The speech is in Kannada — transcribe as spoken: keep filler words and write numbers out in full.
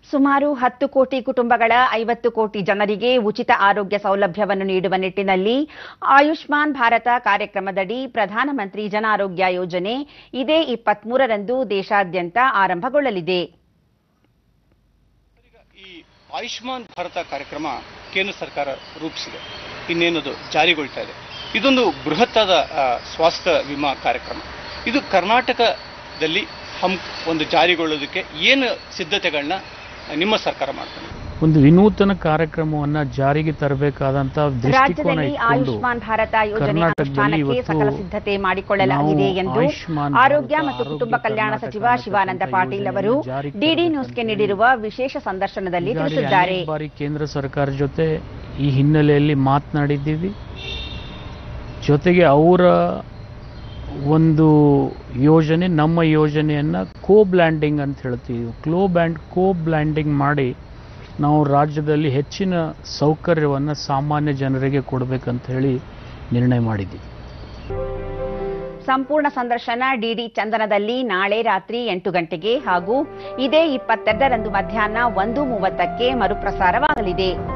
ಸುಮಾರು ಹತ್ತು ಕೋಟಿ ಕುಟುಂಬಗಳ ಐವತ್ತು ಕೋಟಿ ಜನರಿಗೆ ಉಚಿತ ಆರೋಗ್ಯ ಸೌಲಭ್ಯವನ್ನು ನೀಡುವ ನಿಟ್ಟಿನಲ್ಲಿ ಆಯುಷ್ಮಾನ್ ಭಾರತ ಕಾರ್ಯಕ್ರಮದಡಿ ಪ್ರಧಾನಮಂತ್ರಿ ಜನ ಆರೋಗ್ಯ ಯೋಜನೆ ಇದೇ ಇಪ್ಪತ್ಮೂರರಂದು ದೇಶಾದ್ಯಂತ ಆರಂಭಗೊಳ್ಳಲಿದೆ. ಈ ಆಯುಷ್ಮಾನ್ ಭಾರತ ಕಾರ್ಯಕ್ರಮ ಕೇಂದ್ರ ಸರ್ಕಾರ ರೂಪಿಸಿದೆ, ಇನ್ನೇನದು ಜಾರಿಗೊಳ್ತಾ ಇದೆ. ಇದೊಂದು ಬೃಹತ್ತಾದ ಸ್ವಾಸ್ಥ್ಯ ವಿಮಾ ಕಾರ್ಯಕ್ರಮ. ಇದು ಕರ್ನಾಟಕದಲ್ಲಿ ಹಮ್ ಒಂದು ಜಾರಿಗೊಳ್ಳೋದಕ್ಕೆ ಏನು ಸಿದ್ಧತೆಗಳನ್ನ ನಿಮ್ಮ ಸರ್ಕಾರ ಮಾಡ್ತಾರೆ? ಒಂದು ವಿನೂತನ ಕಾರ್ಯಕ್ರಮವನ್ನ ಜಾರಿಗೆ ತರಬೇಕಾದಂತ ದೃಷ್ಟಿಕೋನ ಇಟ್ಕೊಂಡು ಆಯುಷ್ಮಾನ್ ಭಾರತ ಯೋಜನೆ ಅನುಷ್ಠಾನಕ್ಕೆ ಸಕಲ ಸಿದ್ಧತೆ ಮಾಡಿಕೊಳ್ಳಲಾಗಿದೆ ಎಂದು ಆರೋಗ್ಯ ಮತ್ತು ಕುಟುಂಬ ಕಲ್ಯಾಣ ಸಚಿವ ಶಿವಾನಂದ ಪಾಟೀಲ್ ಅವರು ಡಿಡಿ ನ್ಯೂಸ್ಗೆ ನೀಡಿರುವ ವಿಶೇಷ ಸಂದರ್ಶನದಲ್ಲಿ ತಿಳಿಸಿದ್ದಾರೆ. ಬಾರಿ ಕೇಂದ್ರ ಸರ್ಕಾರ ಜೊತೆ ಈ ಹಿನ್ನೆಲೆಯಲ್ಲಿ ಮಾತನಾಡಿದ್ದೀವಿ. ಜೊತೆಗೆ ಅವರ ಒಂದು ಯೋಜನೆ ನಮ್ಮ ಯೋಜನೆಯನ್ನು ಕೋ ಬ್ಲ್ಯಾಂಡಿಂಗ್ ಅಂತ ಹೇಳ್ತೀವಿ. ಕ್ಲೋ ಬ್ಯಾಂಡ್ ಕೋ ಬ್ಲ್ಯಾಂಡಿಂಗ್ ಮಾಡಿ ನಾವು ರಾಜ್ಯದಲ್ಲಿ ಹೆಚ್ಚಿನ ಸೌಕರ್ಯವನ್ನು ಸಾಮಾನ್ಯ ಜನರಿಗೆ ಕೊಡಬೇಕಂತ ಹೇಳಿ ನಿರ್ಣಯ ಮಾಡಿದ್ದೀವಿ. ಸಂಪೂರ್ಣ ಸಂದರ್ಶನ ಡಿಡಿ ಚಂದನದಲ್ಲಿ ನಾಳೆ ರಾತ್ರಿ ಎಂಟು ಗಂಟೆಗೆ ಹಾಗೂ ಇದೇ ಇಪ್ಪತ್ತೆರಡರಂದು ಮಧ್ಯಾಹ್ನ ಒಂದು ಮೂವತ್ತಕ್ಕೆ ಮರುಪ್ರಸಾರವಾಗಲಿದೆ.